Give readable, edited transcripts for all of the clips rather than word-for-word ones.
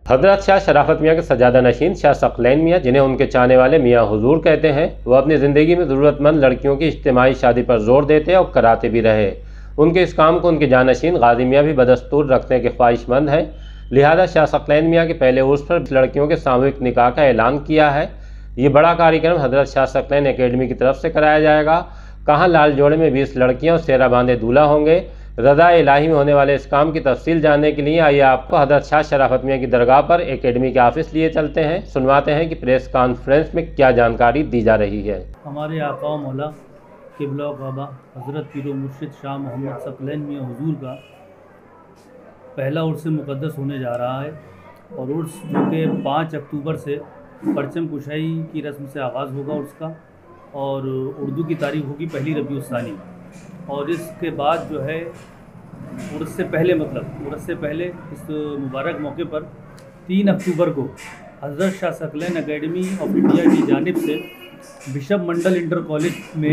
हज़रत शाह शराफत मियाँ के सजादा नशीन शाह सकलैन मियाँ, जिन्हें उनके चाहने वाले मियाँ हुजूर कहते हैं, वह अपनी ज़िंदगी में ज़रूरतमंद लड़कियों की इज्तिमाई शादी पर जोर देते और कराते भी रहे। उनके इस काम को उनके जानशीन गाजी मियाँ भी बदस्तूर रखने के ख्वाहिशमंद हैं। लिहाजा शाह सकलैन मियाँ के पहले उर्स पर लड़कियों के सामूहिक निकाह का ऐलान किया है। ये बड़ा कार्यक्रम हज़रत शाह सकलैन एकेडमी की तरफ से कराया जाएगा। कहाँ लाल जोड़े में 20 लड़कियाँ और सेहरा बांधे दूल्हा होंगे। रज़ा इलाही में होने वाले इस काम की तफसील जानने के लिए आइए आपको हज़रत शाह शराफत मियाँ की दरगाह पर एकेडमी के ऑफिस लिए चलते हैं। सुनवाते हैं कि प्रेस कॉन्फ्रेंस में क्या जानकारी दी जा रही है। हमारे आका मौला क़िबला काबा हज़रत पीर मुर्शिद शाह मोहम्मद सकलैन मियाँ हुजूर का पहला उर्स मुक़द्दस होने जा रहा है और उर्स जो कि 5 अक्टूबर से परचम कुशाई की रस्म से आगाज़ होगा उसका, और उर्दू की तारीख़ होगी 1 रबीउल सानी। और इसके बाद जो है उर्स से पहले इस मुबारक मौके पर 3 अक्टूबर को Hazrat Shah Saqlain academy of India की जानिब से बिशप मंडल इंटर कॉलेज में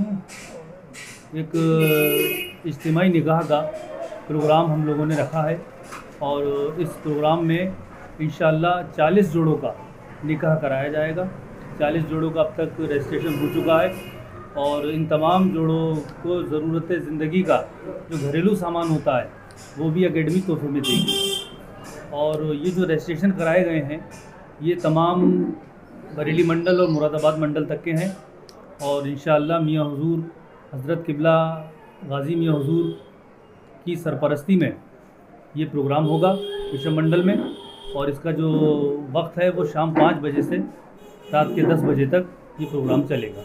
एक इज्तिमाई निकाह का प्रोग्राम हम लोगों ने रखा है। और इस प्रोग्राम में इंशाअल्लाह 40 जोड़ों का निकाह कराया जाएगा। 40 जोड़ों का अब तक रजिस्ट्रेशन हो चुका है और इन तमाम जोड़ों को ज़रूरत ज़िंदगी का जो घरेलू सामान होता है वो भी एकेडमी तोहफे में देगी। और ये जो रजिस्ट्रेशन कराए गए हैं ये तमाम बरेली मंडल और मुरादाबाद मंडल तक के हैं। और इंशाअल्लाह मियाँ हुजूर हज़रत क़िबला गाजी मियाँ हुजूर की सरपरस्ती में ये प्रोग्राम होगा बिशप मंडल में। और इसका जो वक्त है वो शाम 5 बजे से रात के 10 बजे तक ये प्रोग्राम चलेगा।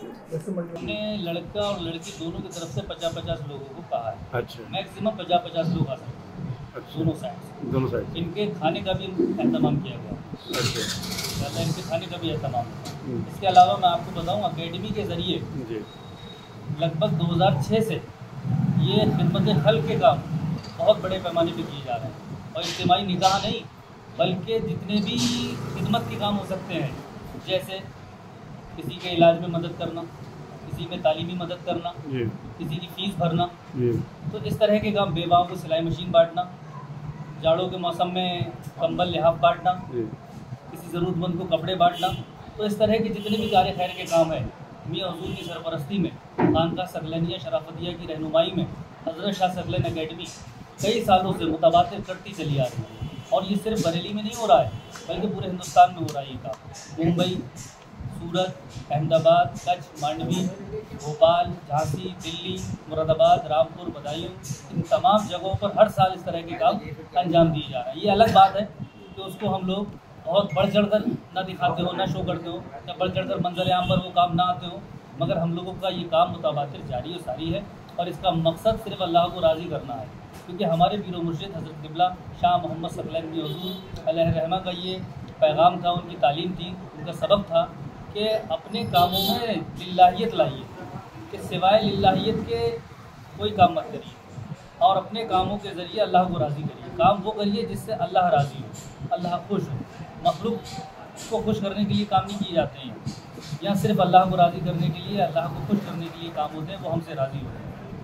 हमने लड़का और लड़की दोनों की तरफ से 50-50 लोगों को कहा है। अच्छा। मैक्सिमम 50-50 लोग आ सकते हैं। अच्छा। दोनों साइड इनके खाने का भी एहतमाम किया गया। अच्छा। ज़्यादा इनके खाने का भी एहतमाम है। इसके अलावा मैं आपको बताऊँ अकेडमी के ज़रिए लगभग 2006 से ये खिदमत खल्क़ के काम बहुत बड़े पैमाने पर किए जा रहे हैं। और इज्तिमाई निकाह नहीं बल्कि जितने भी खिदमत के काम हो सकते हैं, जैसे किसी के इलाज में मदद करना, किसी में तालीमी मदद करना, किसी की फ़ीस भरना, तो इस तरह के काम, बेवाओं को सिलाई मशीन बांटना, जाड़ों के मौसम में कंबल लिहाफ बांटना, किसी ज़रूरतमंद को कपड़े बांटना, तो इस तरह के जितने भी कार्य खैर के काम हैं मियाँ हुजूर की सरपरस्ती में खानका सकलैनिया शराफतिया की रहनुमाई में हज़रत शाह सकलैन एकेडमी कई सालों से मुतबादिल करती चली आ रही है। और ये सिर्फ बरेली में नहीं हो रहा है बल्कि पूरे हिंदुस्तान में हो रहा है ये काम। मुंबई, सूरत, अहमदाबाद, कच्छ, मांडवी, भोपाल, झांसी, दिल्ली, मुरादाबाद, रामपुर, बदायूं, इन तमाम जगहों पर हर साल इस तरह के काम अंजाम दिए जा रहे हैं। ये अलग बात है कि उसको हम लोग बहुत बढ़ चढ़ कर ना दिखाते हो, ना शो करते हो, या बढ़ चढ़ कर मंजर आम पर वो काम ना आते हो, मगर हम लोगों का ये काम मुतबादिल जारी और सारी है। और इसका मकसद सिर्फ अल्लाह को राज़ी करना है, क्योंकि हमारे पीर मुर्शिद हज़रत क़िबला शाह मोहम्मद सकलैन मियाँ हुजूर अलैहि रहमा का ये पैगाम था, उनकी तालीम थी, उनका सबक था कि अपने कामों में लिल्लाहियत लाइए, कि सिवाय लिल्लाहियत के कोई काम मत करिए और अपने कामों के ज़रिए अल्लाह को राज़ी करिए। काम वो करिए जिससे अल्लाह राज़ी हो, अल्लाह खुश हो। मखलूक को खुश करने के लिए काम नहीं किए जाते हैं, यहाँ सिर्फ अल्लाह को राज़ी करने के लिए, अल्लाह को खुश करने के लिए काम होते हैं, वो हमसे राज़ी होते हैं।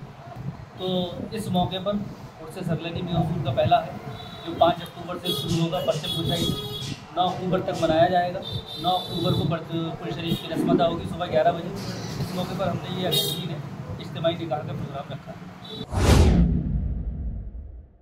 तो इस मौके पर उर्स सकलैनी मियाँ हुजूर का पहला है जो 5 अक्टूबर से शुरू होगा परचम कुशाई, 9 अक्टूबर तक मनाया जाएगा। 9 अक्टूबर को कुल शरीफ की रस्म अदा होगी सुबह 11 बजे। इस मौके पर हमने ये एकेडमी ने इज्तिमाई निकाह का प्रोग्राम रखा है।